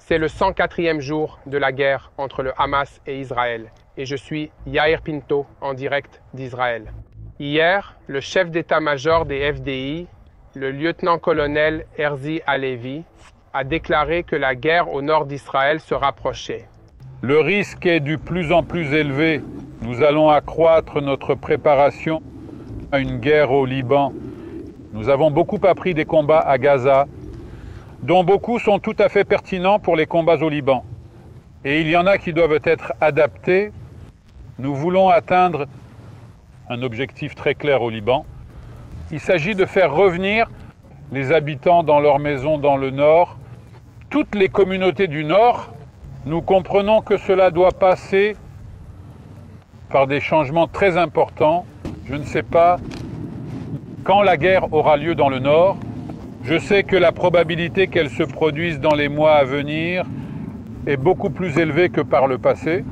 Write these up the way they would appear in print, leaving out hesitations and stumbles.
C'est le 104e jour de la guerre entre le Hamas et Israël et je suis Yair Pinto en direct d'Israël. Hier, le chef d'état-major des FDI, le lieutenant-colonel Herzi Halevi, a déclaré que la guerre au nord d'Israël se rapprochait. Le risque est de plus en plus élevé. Nous allons accroître notre préparation à une guerre au Liban. Nous avons beaucoup appris des combats à Gaza, dont beaucoup sont tout à fait pertinents pour les combats au Liban. Et il y en a qui doivent être adaptés. Nous voulons atteindre un objectif très clair au Liban. Il s'agit de faire revenir les habitants dans leurs maisons dans le nord. Toutes les communautés du nord, nous comprenons que cela doit passer par des changements très importants. Je ne sais pas quand la guerre aura lieu dans le nord. Je sais que la probabilité qu'elle se produise dans les mois à venir est beaucoup plus élevée que par le passé.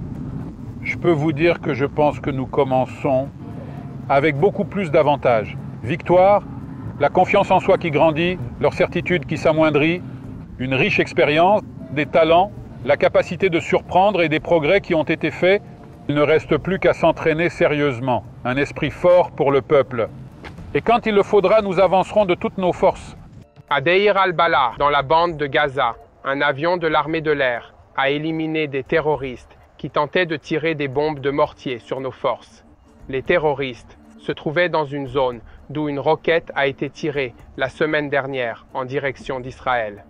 Je peux vous dire que je pense que nous commençons avec beaucoup plus d'avantages. Victoire, la confiance en soi qui grandit, leur certitude qui s'amoindrit, une riche expérience, des talents, la capacité de surprendre et des progrès qui ont été faits. Il ne reste plus qu'à s'entraîner sérieusement, un esprit fort pour le peuple. Et quand il le faudra, nous avancerons de toutes nos forces. À Deir al-Balah, dans la bande de Gaza, un avion de l'armée de l'air a éliminé des terroristes qui tentaient de tirer des bombes de mortier sur nos forces. Les terroristes se trouvaient dans une zone d'où une roquette a été tirée la semaine dernière en direction d'Israël.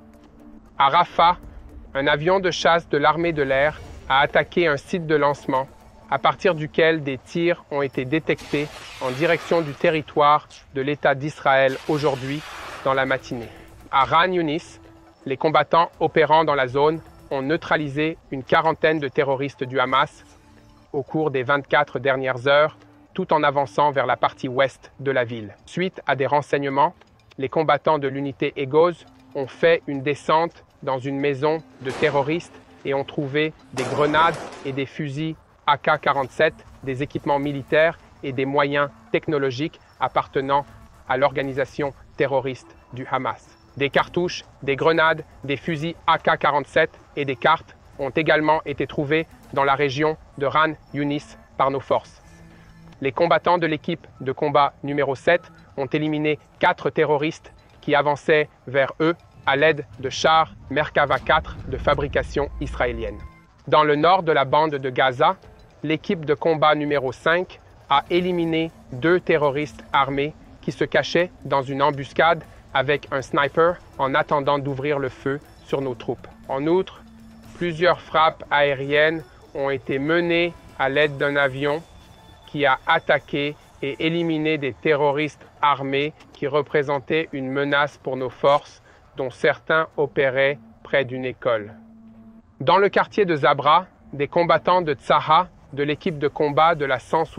À Rafah, un avion de chasse de l'armée de l'air a attaqué un site de lancement à partir duquel des tirs ont été détectés en direction du territoire de l'État d'Israël aujourd'hui dans la matinée. À Khan Younis, les combattants opérant dans la zone ont neutralisé une quarantaine de terroristes du Hamas au cours des 24 dernières heures, tout en avançant vers la partie ouest de la ville. Suite à des renseignements, les combattants de l'unité Egoz ont fait une descente dans une maison de terroristes et ont trouvé des grenades et des fusils AK-47, des équipements militaires et des moyens technologiques appartenant à l'organisation terroriste du Hamas. Des cartouches, des grenades, des fusils AK-47 et des cartes ont également été trouvés dans la région de Khan Younis par nos forces. Les combattants de l'équipe de combat numéro 7 ont éliminé 4 terroristes qui avançaient vers eux à l'aide de chars Merkava 4 de fabrication israélienne. Dans le nord de la bande de Gaza, l'équipe de combat numéro 5 a éliminé 2 terroristes armés qui se cachaient dans une embuscade avec un sniper en attendant d'ouvrir le feu sur nos troupes. En outre, plusieurs frappes aériennes ont été menées à l'aide d'un avion qui a attaqué et éliminé des terroristes armés qui représentaient une menace pour nos forces, dont certains opéraient près d'une école. Dans le quartier de Zabra, des combattants de Tsaha, de l'équipe de combat de la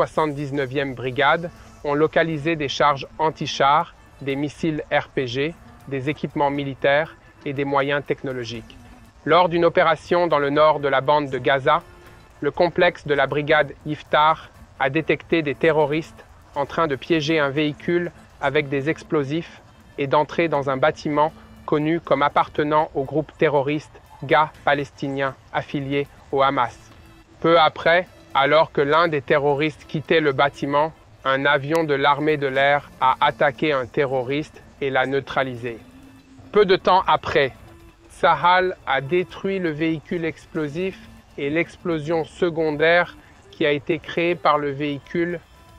179e brigade, ont localisé des charges anti-chars, des missiles RPG, des équipements militaires et des moyens technologiques. Lors d'une opération dans le nord de la bande de Gaza, le complexe de la brigade Yiftar a détecté des terroristes en train de piéger un véhicule avec des explosifs et d'entrer dans un bâtiment connu comme appartenant au groupe terroriste GA palestinien affilié au Hamas. Peu après, alors que l'un des terroristes quittait le bâtiment, un avion de l'armée de l'air a attaqué un terroriste et l'a neutralisé. Peu de temps après, Tsahal a détruit le véhicule explosif et l'explosion secondaire qui a été créée par le véhicule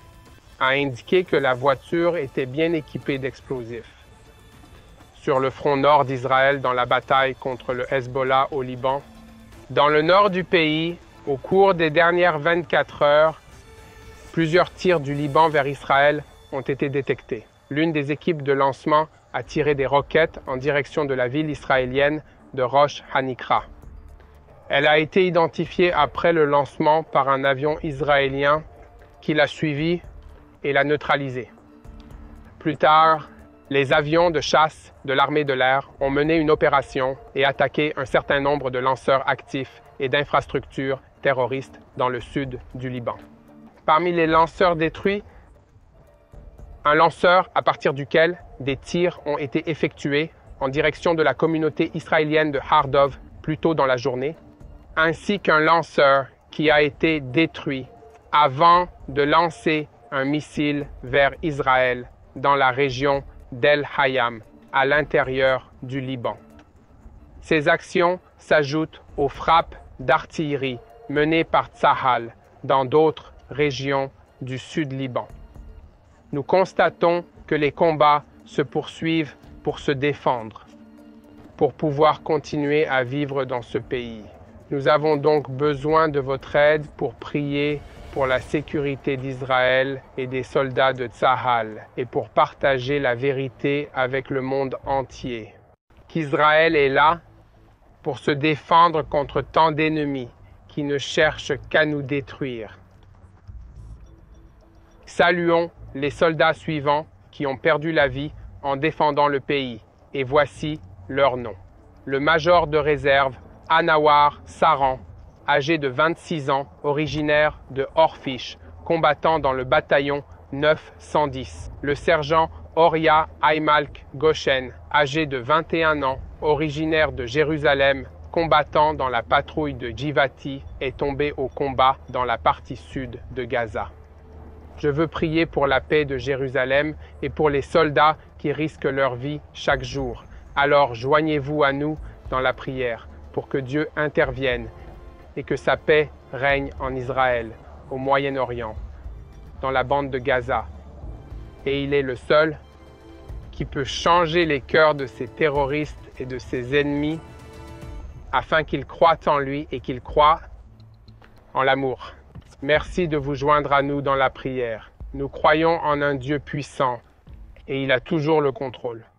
a indiqué que la voiture était bien équipée d'explosifs. Sur le front nord d'Israël dans la bataille contre le Hezbollah au Liban, dans le nord du pays, au cours des dernières 24 heures, plusieurs tirs du Liban vers Israël ont été détectés. L'une des équipes de lancement a tiré des roquettes en direction de la ville israélienne de Rosh Hanikra. Elle a été identifiée après le lancement par un avion israélien qui l'a suivie et l'a neutralisée. Plus tard, les avions de chasse de l'armée de l'air ont mené une opération et attaqué un certain nombre de lanceurs actifs et d'infrastructures terroristes dans le sud du Liban. Parmi les lanceurs détruits, un lanceur à partir duquel des tirs ont été effectués en direction de la communauté israélienne de Har Dov plus tôt dans la journée, ainsi qu'un lanceur qui a été détruit avant de lancer un missile vers Israël dans la région d'El Hayam, à l'intérieur du Liban. Ces actions s'ajoutent aux frappes d'artillerie menées par Tsahal dans d'autres régions du sud Liban. Nous constatons que les combats se poursuivent pour se défendre, pour pouvoir continuer à vivre dans ce pays. Nous avons donc besoin de votre aide pour prier pour la sécurité d'Israël et des soldats de Tsahal et pour partager la vérité avec le monde entier. Qu'Israël est là pour se défendre contre tant d'ennemis qui ne cherchent qu'à nous détruire. Saluons les soldats suivants qui ont perdu la vie en défendant le pays, et voici leurs noms. Le major de réserve Anawar Saran, âgé de 26 ans, originaire de Orfish, combattant dans le bataillon 910. Le sergent Oria Aymalk Goshen, âgé de 21 ans, originaire de Jérusalem, combattant dans la patrouille de Givati, est tombé au combat dans la partie sud de Gaza. Je veux prier pour la paix de Jérusalem et pour les soldats qui risquent leur vie chaque jour. Alors joignez-vous à nous dans la prière pour que Dieu intervienne et que sa paix règne en Israël, au Moyen-Orient, dans la bande de Gaza. Et il est le seul qui peut changer les cœurs de ces terroristes et de ses ennemis afin qu'ils croient en lui et qu'ils croient en l'amour. Merci de vous joindre à nous dans la prière. Nous croyons en un Dieu puissant et il a toujours le contrôle.